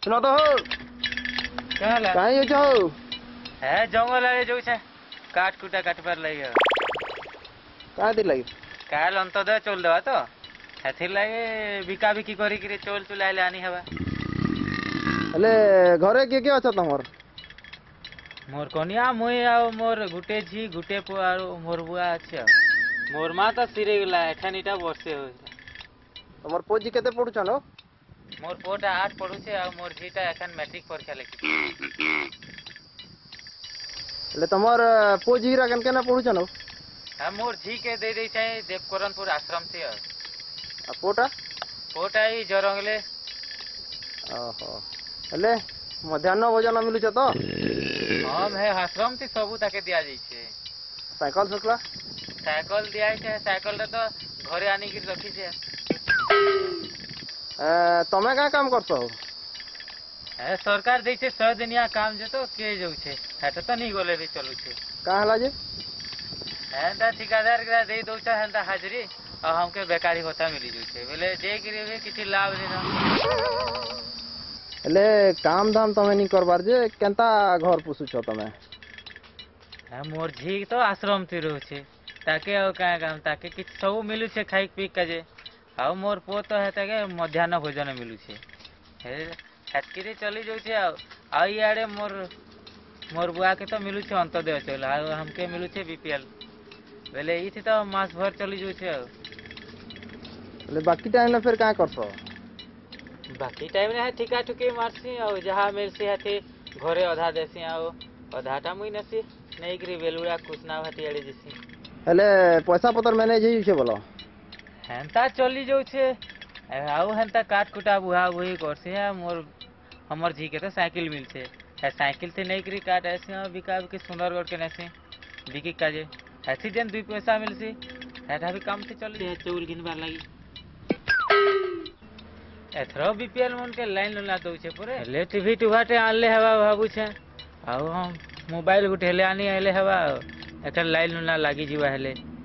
सुनो तो क्या होला कहीं जाओ है जंगल आड़े जो छे काट कुटा काटबार लगी कहाँ दी लगी काल अंतदय चल देवा तो हेथिर लागे बिका बिकी करी कि चल चुलाइले आनी हवा हेले घरे किए अच्छा तुमर मोर कनिया मुई आ मोर गुटे झी गुटे पु आ मोर बुआ अछि मोर माँ तो सिरे गला एखन इटा वर्षे हो तुमर पुजी केते पढुछन हो मोर पुटा 8 पढुछे आ मोर झीटा एखन मैट्रिक परीक्षा लिखि हेले तुमर पुजी रा केन केना पढुछन हो आ मोर झी के दे दे छै देवकरणपुर आश्रम से आ पोटा पोटा ई जरंगले ओहो हेले मध्याह्न भोजन मिलुछ तो हम है आश्रम से सबू ताके दिया जाई छे साइकिल सकला साइकिल दिया छे साइकिल रे तो घरे आनी के रखी छे तमे का काम करछो है सरकार दे छे 100 दिनिया काम जे तो के जाउ छे हेता तो नहीं गोले रे चलू छे का हला जे हेंता ठेकेदार के दे दउ छे हेंता हाजिरी और हमके बेकारी होता मिली जाउ छे बोले जे गिरे किछि लाभ नहीं ना हेले काम धाम तमे नहीं करबार जे केनता घर पुसुछो तमे मोर झी तो आश्रम से रहू छे ताके और का काम ताके कि सब मिलू छे खाई पी के जे आ मोर पो तो है ताके मध्याह्न भोजन मिलू छे हे हेतकिरी चली जाउ छे आ इआडे मोर बुआ के तो मिलू छे अंतोदय चल आ हमके मिलू छे बीपीएल बेले इथि तो मास भर चली जाउ छे हेले बाकी टाइम में फिर का करछो बाकी टाइम रे ठिका ठुकी मारसी आ जहा मिलसी हथी घरे आधा देसी आ आधाटा मुई नसी नहीं करी बेलुड़ा कुसना भाटी आड़े जसी हेले पैसा पतर मैनेज ही छे बोलो हेंता चली जाउ छे आउ हेंता काट कुटा बुहा बुही करसी है मोर हमर झी के तो साइकिल मिल छे है साइकिल से नहीं करी काट ऐसे बिका के सुंदरगढ़ के नसे बिकी काजे ऐसी दिन 2 पैसा मिलसी हेटा भी काम से चली है चौल घिनबार लगी एथरो बीपीएल मन के लाइन ला दउ छे पुरे ले टीवी टुभाटे आनले हवा भाबू छे आउ हम मोबाइल गुटेले आनी हेले हवा एकर लाइन ला लागी जीवा हेले